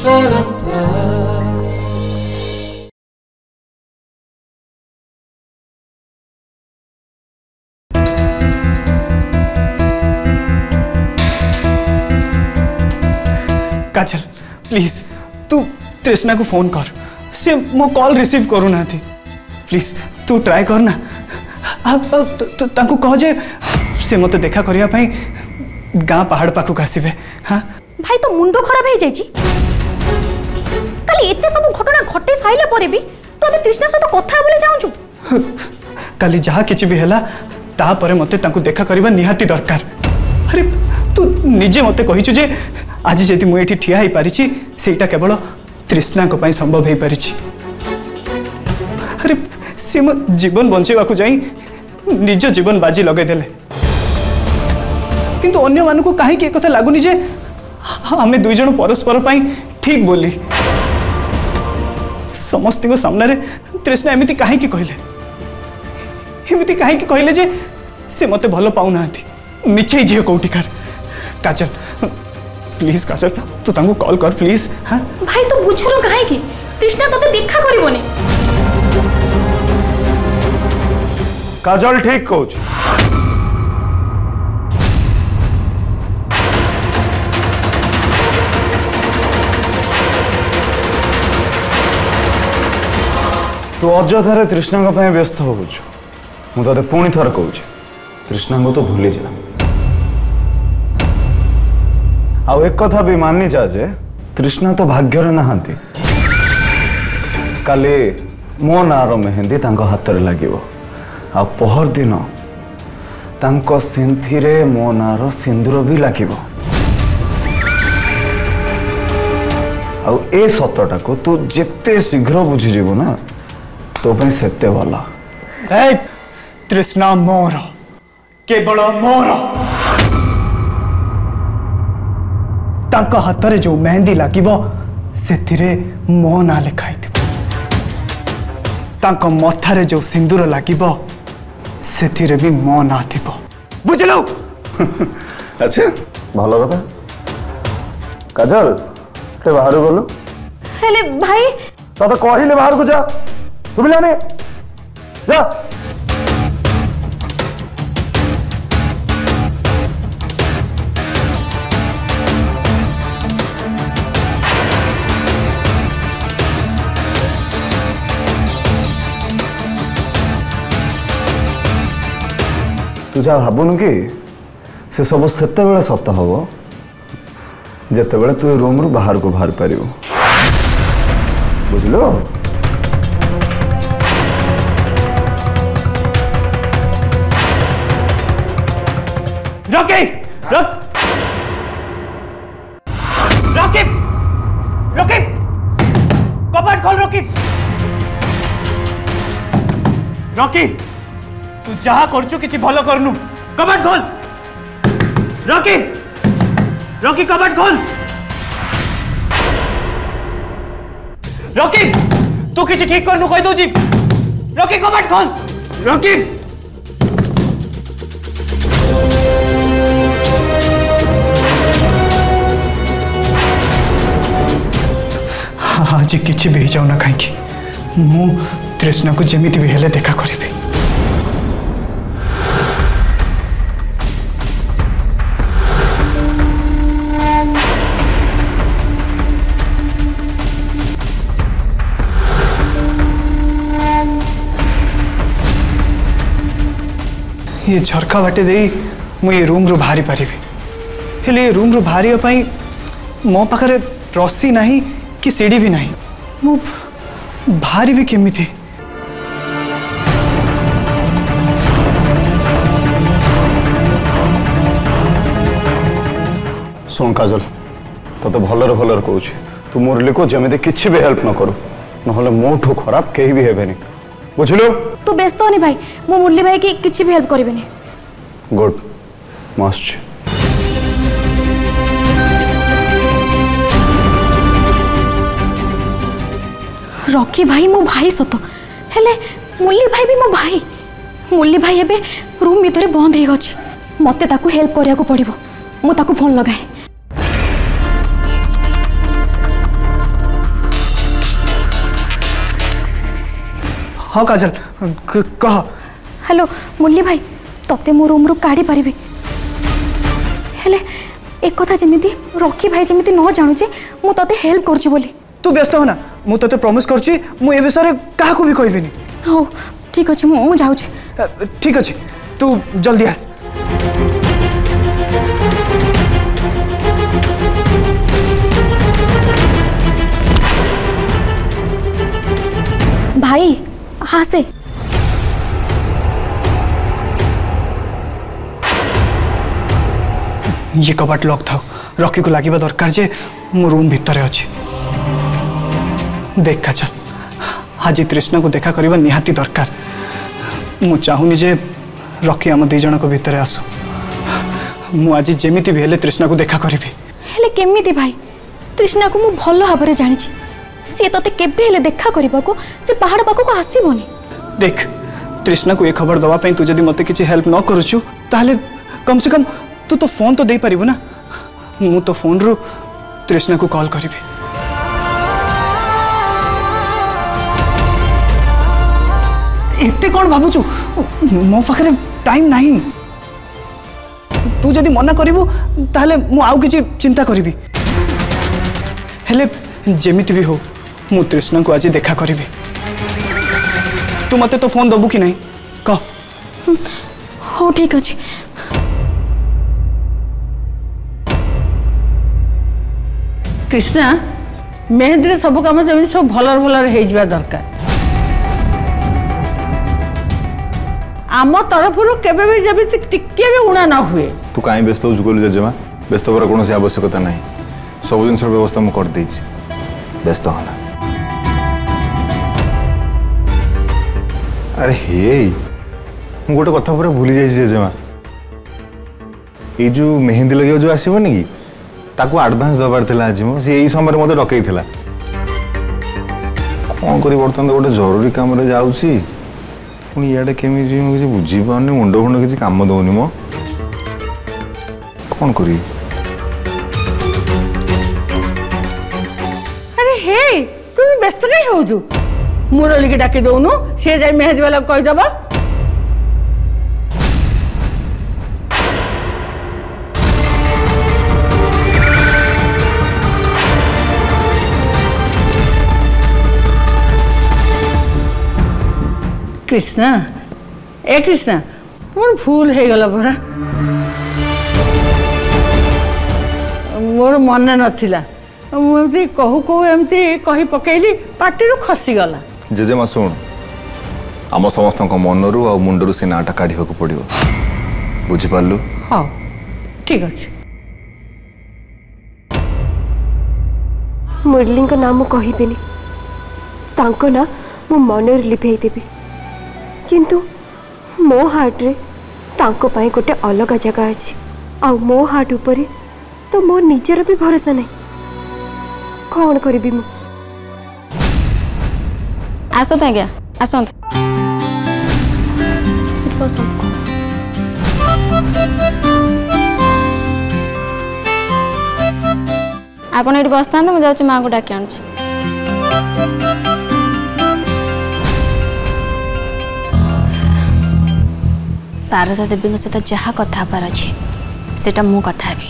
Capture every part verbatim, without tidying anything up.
काजल please तू तृष्णा को फोन कर से मो कॉल रिसीव करू ना थी प्लीज तू ट्राई कर ना अब तांको कह जे से मते देखा करिया पई गाँ पहाड़ पाखक आसबे। हाँ भाई तो मुंडो खराब हो जाइची काली एते सब घटना घटे साइला परे भी तो अबे तृष्णा सहित कथा बोले जाऊछु काली जहा किछि भी हैला ता परे मते तांको देखा करिबा निहाती दरकार। अरे तू निजे मते कहिछु जे आज जदि मु एठी ठिया ही पारिछि सेटा केवल तृष्णा को पई संभव हे पारिछि। अरे से म जीवन बंचेवा को जाई निज जीवन बाजी लगे देले किंतु अन्य मानू को काहे के कथा लागुनी जे आमे दुई जण परस्पर पई ठीक बोली समस्त को सामने रे तृष्णा एमिति काहे की कहले एमिति काहे की कहले जे से मते भलो पाउ नाथि मिछै जे कोटिकार। काजल प्लीज काजल तू तांको कॉल कर प्लीज। हाँ भाई तू बुझुरो काहे की तृष्णा तते देखा करिवोनी काजल ठीक कहूछ तू अଯଥାରେ तृष्णा ପାଇଁ व्यस्त होउछ मु तते पुणी थर कहूछ तृष्णा को तो भूली जा आ एक कथा भी मानी जा जे तृष्णा तो भाग्य नहांती काली मो नार मेहंदी तांको हाथ रे लागिवो आ पहर दिन तांको सिंथी रे मो नार सिंदूर भी लागिवो आ ए सतटा को तू जेते शीघ्र बुझी जीवो ना तो पे सेते वाला ए तृष्णा मोर केवल मोर तांका हाथ रे जो मेहंदी लागिबो सेथिरे मो ना लिखाई थिबो तांका मथा रे जो सिंदूर लागिबो सेथिरे भी मो ना थिबो बुझलो। अच्छा भलो कथा काजल ते बाहर बोलो हेले भाई तो तो कहिले बाहर को जा सुबिला ने जा तू जा भावुनु कि से सब सेते बेले सत हम जिते बड़े तू रूम रु बाहर को बाहर पार बुझलो। रॉकी रॉक रॉकी रॉकी कपाट खोल रॉकी रॉकी तू जहा करछु किछि भलो करनु कपाट खोल रॉकी रॉकी कपाट खोल रॉकी तू किछि ठीक करनु कहि दो जी रॉकी कपाट खोल रॉकी आज किछि भी जाऊ ना कहीं मु तृष्णा को जमीती भी हेले देखा करी ये झरका बाटे दे मु ये रूम रु बाहरी पारि हेले रूम रु बाहरी पाई मो पाखरे रस्सी नहीं कि सीढ़ी भी नहीं मु बाहरी भी केमी थी। सुन काजल तो तो भलर भलर कहूँ तू मुरली को जमी किसी भी हेल्प न करू नहले मोठू खराब कहीं भी हेबेनी बुझलु। तू व्यस्त होनी भाई मो मुरली भाई की किसी भी हेल्प करिबेनी। गुड मस्त रॉकी भाई मो भाई सत हेले मुरली भाई भी मो भाई मुरली भाई एबे रूम भीतर बंद हो गछि मते ताकू हेल्प करिया को पड़िबो मु ताकू फोन लगाए। हाँ काजल क- कह। हेलो मुरली भाई तते मो रूम रु काढ़ी पारिबे हेले एक कथा जेमिति रॉकी भाई जेमिति न जानु जे मु तते हेल्प करछु बोली। तू व्यस्त हो ना मु तते प्रॉमिस करछि मु ए विषय काहा को भी कहबिनी। हो ठीक अछि मु जाउ छी। ठीक अछि तू जल्दी आस। भाई हाँ से ये कबाट लॉक था रॉकी को लागिबा दरकार जे मो रूम भितर अछि। देख काजल आज तृष्णा को देखा करबा निहाती दरकार। मु चाहुनी जे रॉकी हम दी जन को भितर आसु। मु आज जेमिति भी हेले तृष्णा को देखा करबी। हेले केमिति भाई तृष्णा को मु भलो भाबरे जानि छी सी तते केबे हेले देखा करबा को से पहाड़ पाको को आसीबोनी। देख तृष्णा को ये खबर दवा पई तू जदी मते किछि हेल्प न करूछु ताले कम से कम तू तो फोन तो दे पारिबो ना। मु तो फोन रु तृष्णा को कॉल करिबी। एते कोन भाबुछु मो पाखरे टाइम नाही। तू जदी मना करिबो ताले मु आउ किछि चिंता करिबी। हेले जेमिति भी हो मु तृष्णा को आज देखा करिबी। तू मते तो फोन दबु कि नहीं कह। हो ठीक अछि। कृष्णा मेहंदी सब कम जमी सब भलर भलर हो दरकार। आम तरफ केबे भी जब टिके भी उणा न हुए। तू कहीं व्यस्त हो जुगलु जेजेमा व्यस्त होकर कौन आवश्यकता नहीं सब जिन व्यवस्था मुझे कर देछि व्यस्त होना। अरे हे मु गोटे कथा पूरा भूली जाइए जेजेमा ये जो मेहंदी लगे जो आसबनी कि ताकू एडवांस दबार थिला आज मो से यही समय मते डकई थिला कौन करी बर्तन गोटे जरूरी काम रे जाउची पुणी इे केमी किसी बुझीपार मुंड फुंड किसी कम दौनी मो कौन करी। अरे हे तू व्यस्त कहीं हो मुरली के डाकी दौनु सी जाए मेहंदी वाला कहीदेव। कृष्णा ए कृष्णा मोर भूल हो गला परा मोर मन नथिला मुझे कहू कहू एमती कही पकईली पार्टी खसी गला। जेजेमा शुण आम समस्त मनरू आ मुंडरू से नाटा काढ़ पड़ो बुझिपारू। हाँ ठीक अच्छे मुरली नाम कहबेनी तांको ना मो मन लिभेदेवी किंतु मो हार्ट रे तांको पाई गोटे अलग जगह अच्छी आ मो हार्ट ऊपर तो मो निजर भी भरोसा नहीं कौन करी मु। आसत आज्ञा आसत आपण ये बस था मुझे माँ को डाक आनु शारदा देवी सहित जहाँ कथार अच्छे सेटा मु कथा हेबी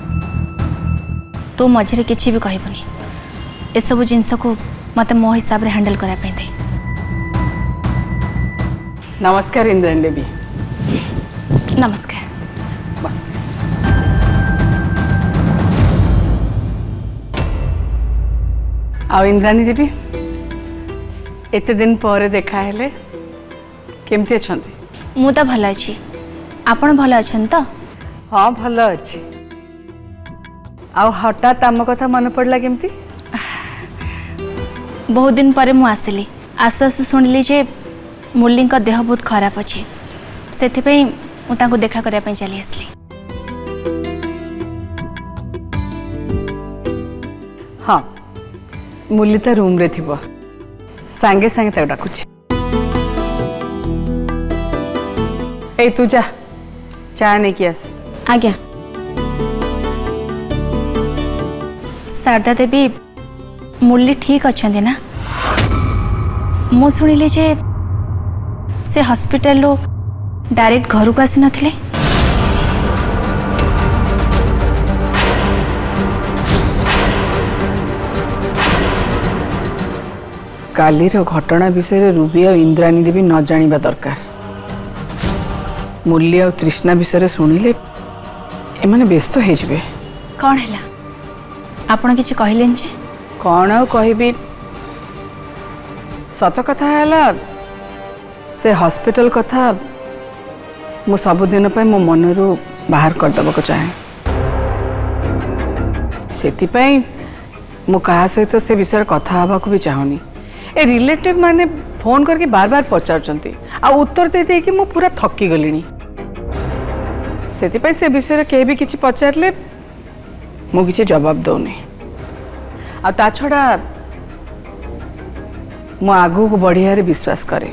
तू मझे किसी भी कहबनी ए सब जिनस को मत मो हिसाब रे हैंडल करा पे दे। नमस्कार इंद्राणी देवी। नमस्कार बस आ इंद्राणी देवी एते दिन पर देखा हेले केमती अछंती? मु तो भल अच्छी आपण भल अच्छन तो? हाँ भल अच्छी। आ हठात आम कथा मन पड़ला केमती? बहुत दिन पर मु आसली आसु आसु शुणिली जे मुरली देह बहुत खराब अच्छे से मुझे देखा करने चली आसली। हाँ मुरली तो रूम रे थिबो सांगे सांगे तक डाकुची। ए तू जा चाय नहीं किया आज्ञा। शारदा देवी मुरली ठीक अच्छा ना? मु शुणिली जे से हॉस्पिटल रो डायरेक्ट घर को आसी नथिले? कालीर घटना विषय रूबी और इंद्राणी देवी न जानिबा दरकार। मूल्य और तृष्णा विषय शुणिले एमाने व्यस्त हो जाए। कौन है आपण किसी कहलेन जे? कौन आ कहबी सत कथा है से हॉस्पिटल कथा मु सबुदिन पे मो मनरू बाहर करदेबा को चाहे से मु कहा सहित से विषय कथा हवा को भी चाहूनी। ए रिलेटिव माने फोन करके बार बार पचारचंती आ उत्तर दे दे कि मु पूरा थकी गलिनी। से विषय के भी किसी पचारे मु किसी जवाब दौनी। आ ता छड़ा मु आगु को बढ़िया विश्वास करे।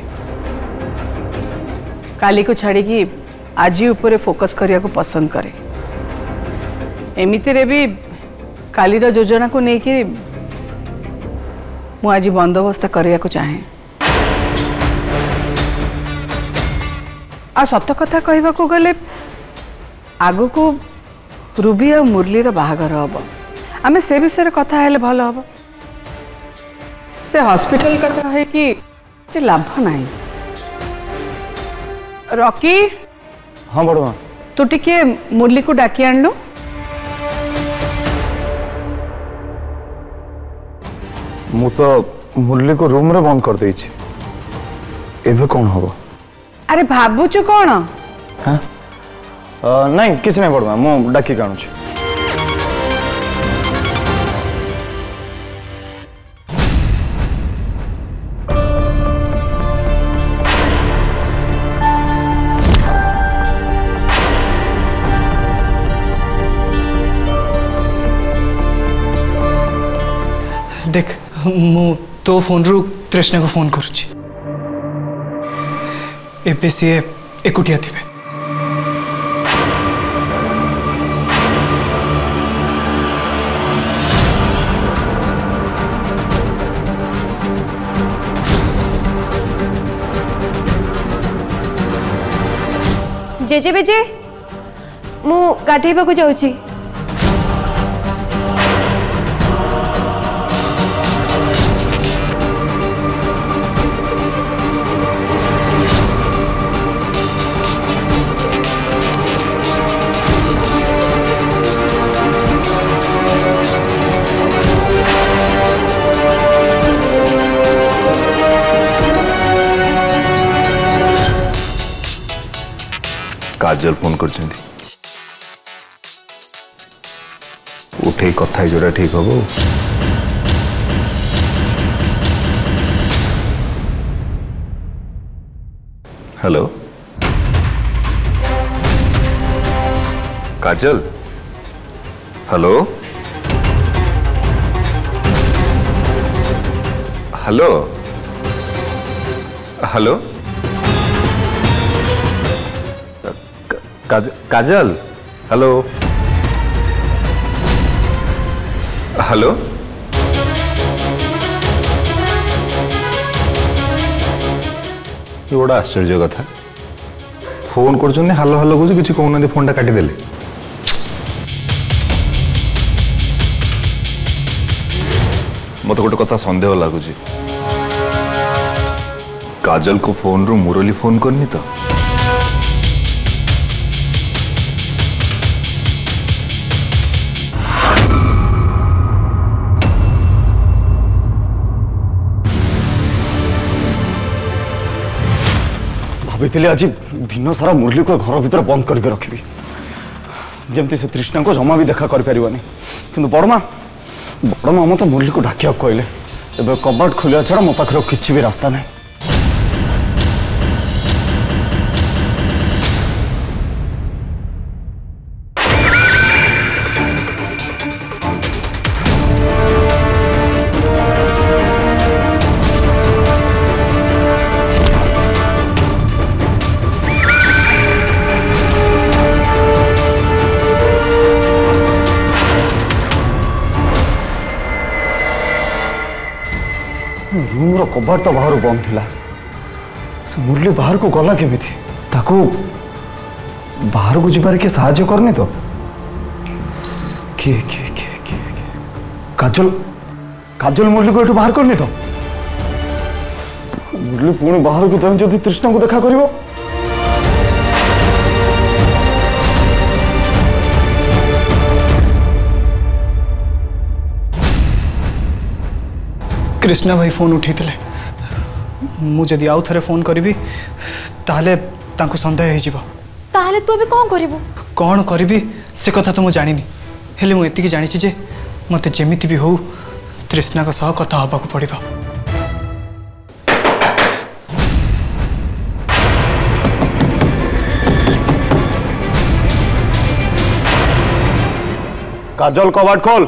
काली को छाड़ी कि आज ऊपर फोकस करिया को पसंद करे। एमिति रे भी कालीर योजना को लेकिन मु आज बंदोबस्त करिया को चाहे। आ सत कथा कहबा को गले आगु को रूबी और मुरली रो बाहागर हम आमे से विषय कथा हेले भल हम। से हॉस्पिटल कथा है कि लाभ नहीं। रॉकी हाँ बड़ माँ तू टिके मुरली को डाकी आनलु। मु तो मुरली को रूम रे बंद कर देई छी। एबे कौन हबो? अरे भाबुचु कौन? हां नहीं किसी नहीं बड़ माँ मु डाकी काणु छी। देख मु तो फोन रु तृष्णा को फोन करुची। एबे सी एकुटिया थिबे। जेजे बेजे मु गाधेबा को जाउची। काजल फोन कर उठे कथा जोड़ा ठीक हम। Hello Kajal hello hello hello काज, काजल हेलो हेलो ये बड़ा आश्चर्य कथा फोन कर हालो हालो कौन किसी कहना फोन टा काटिदेले। मत गोटे कथा सन्देह लगुच काजल को फोन रु मुरली फोन करनी तो भाई आज दिन सारा मुरली को घर भीतर बंद करके रखी जमती से तृष्णा को जमा भी देखा कर पारिबनी। किंतु बड़मा बड़मा मत मुरली को डाकिया कहले एबे कबाट खोलिया छड़ा मो पाखर किछि भी रास्ता नहीं। रूम रो कबाट तो बाहर बंद थिला। से मुरली बाहर को गला केमिति ताको बाहर को जिबार के साहाय्य करने तो किए किए किए किए काजल काजल मुरली को एठू बाहर करने तो मुरली पुणी बाहर को जाई जदि तृष्णा को देखा करिवो कृष्णा भाई फोन उठी मुझे आउ थे फोन करी ताहले तांको संदेह हो ताहले तू अभी कौन करिवो कौन करी से कथा तो मुझे जानी हेले मुझे एति जानी जे मत जेमिति भी हो तृष्णा का सह कथा हवा को पड़िबा। काजल कबाट खोल।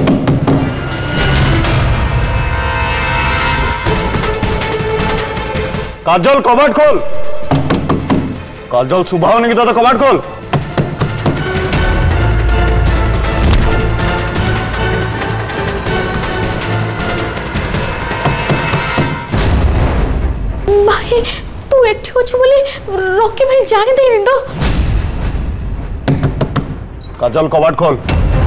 काजल कबाट खोल। काजल सुबह होने की तो कबाट खोल। भाई तू एठी अछु बोली रॉकी भाई जाने देनी तो काजल कबाट खोल।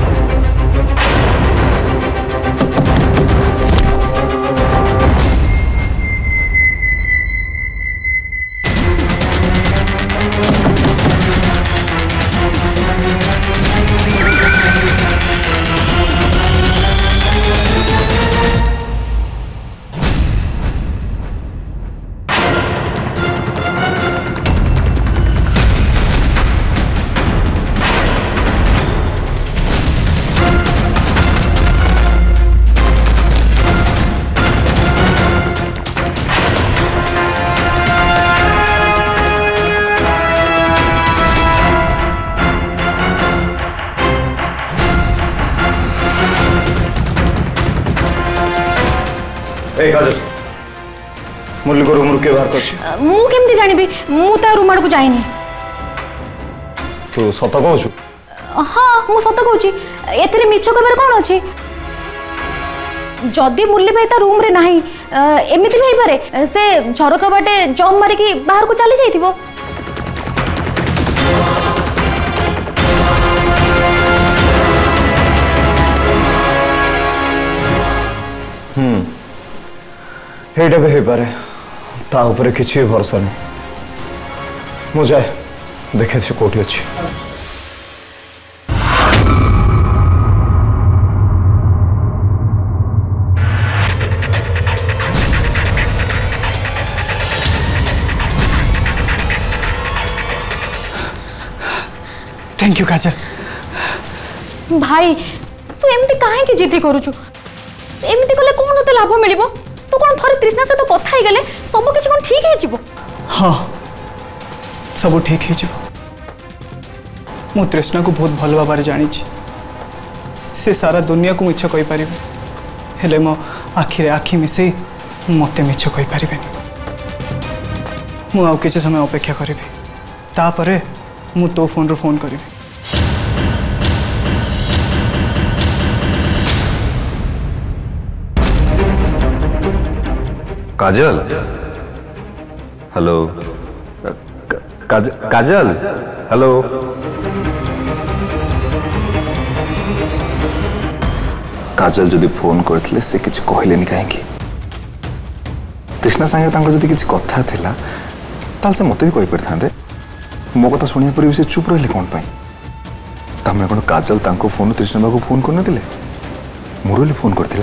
ए काजल मुरली को रूम के बाहर कर मु केमती जानिबी मु ता रूम आड़ को जाइनी। तू सत कहू? हाँ मु सत कहूची एथिरे मिछ कहबार कोन अछि जदि मुरली भाई ता रूम रे नाही एमिति भी पारे से झरका बाटे जम मारी की बाहर को चली जाइथिबो। हम्म हेटा भी हो पारे ता ऊपर किसी भरोसा नहीं मु जाए देखे से कोठी अच्छी। Thank you Kajal. भाई तू एमती काहे की जिद्दी करूछु एमती कले कोन होते लाभ मिलिबो तू कोन थरे तृष्णा से तो कथा ही गले सब किछ कोन ठीक है जिवो। हाँ सब ठीक है जिवो मु तृष्णा को बहुत भल भाव जानी से सारा दुनिया को मिछ कहि परिबे हेले मो आखिरे आखि मिसई मते मिछ कहि परिबेनी मु आउ किछ समय अपेक्षा करिबे तापरे मु तो फोन रो फोन करिबे। काजल हेलो काज, काजल हेलो काजल जदि फोन करथिले से किछ कहलेनी काहेकि तृष्णा संगे तांको जदि किछ कथा थिला ताल से मते भी कहि परथांदे मो कथा सुनिया पर भी से चुप रहले कोन पाई तमे कोन काजल तांको फोन तृष्णा बाबू फोन करने दिले मुरली फोन करथिला।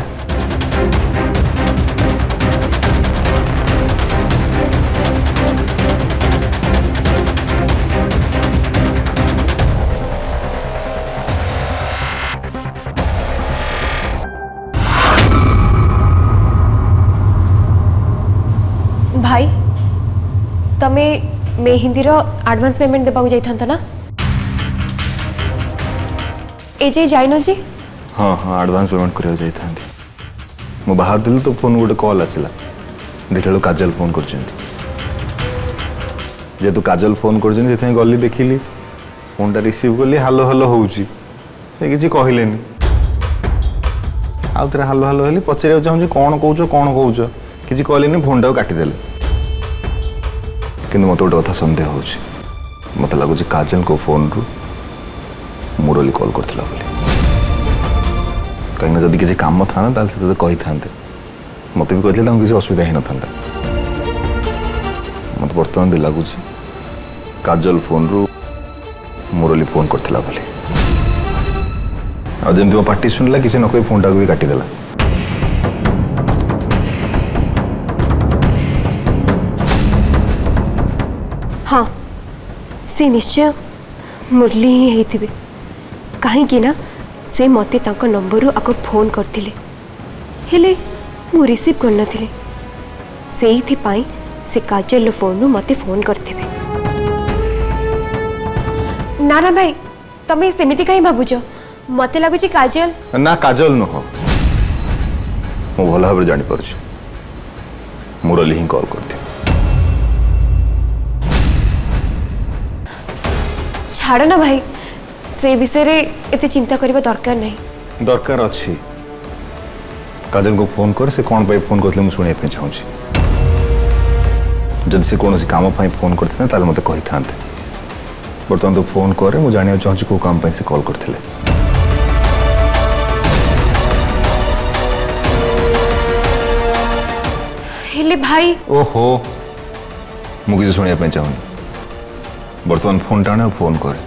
भाई तमे मेहंदी रो एडवांस पेमेंट देबा को जाइथांता ना ए जे जाइनो जी। हाँ हाँ एडवांस पेमेंट करिया जाइथांती मो बाहर दिल तो फोन गोटे कॉल आसिला देखलो काजल फोन करछंती जे तू काजल फोन करछंती सेथे गली देखिली फोनटा रिसीव करली हालो हालो होउची से किछि कहिलेनी आउ तेरे हालो हालो हेली पचरिया चाहूँ कोन कहूछ कोन कहूछ किछि कहलेनी फोनटा काटी देले कि मत गोटे कथा सन्देह हो मत लगुच काजल को फोन रु मुरली कॉल करथिला बोली कहीं जदि किसी काम था ना से कही था मत भी कहते किसी असुविधा ही न था मत बर्तमान भी लगुच काजल फोन रु मुरली फोन करथिला बोली आ जमती मो पार्टी शुणिला किसी न कोई फोन टाक भी काटिदेला हाँ से निश्चय मुरली ही होइथिबे कहीं ना से मते तांको नंबर रु आको फोन करथिले हेले मु रिसीव कर नथिले सेइथि पाई से काजल फोन रु मते फोन करथिबे ना ना भाई तमे सेमिति कहीं भाबुछ मते लागुच काजल ना काजल नुह मु भल भाव जानी पारछु मुरली ही कॉल करथि छाड़ ना भाई से विषय रे एते चिंता करबा दरकार नहीं दरकार अच्छी काजल को फोन कर से कौन पाई फोन करथिले मु सुने पे चाहूची जद से कोनोसी काम पाई फोन करथिले ताले मते कहि थांते बर्तमान तो फोन करे मु जानिया चाहूची को काम पाई से कॉल करथिले हेले भाई ओहो मु किसी सुनिया पे चाहूनी बर्तमान फोन टाणे फोन करे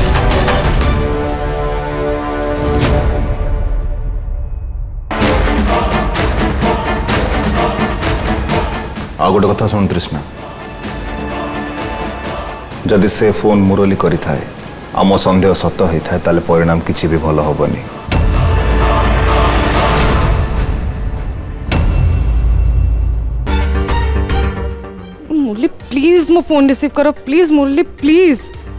आ गोटे कथा शुण तृष्णा जदि से फोन मुरली करि थाए आम संदेह सत होता है परिणाम किसी भी भल हेनी मुरली प्लीज मो फोन रिसीव करो please Murali please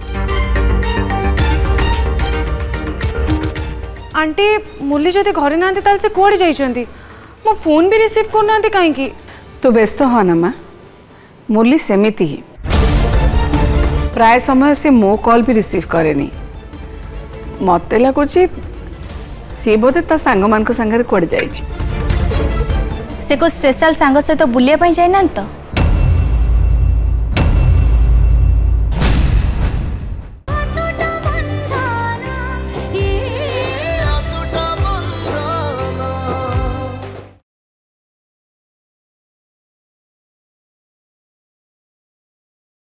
aunty Murali जदि घरे ना से कौड़े जाइछंती मो फोन भी रिसीव करना कहीं तू व्यस्त हो ना माँ मुरली सेमिति ही प्राय समय से मो कॉल भी रिसीव करे नहीं मत लगुच सी बोधे ता सांग मान संगे कौड़े जाइए से को स्पेशल सांग सहित बुलिया जाइना तो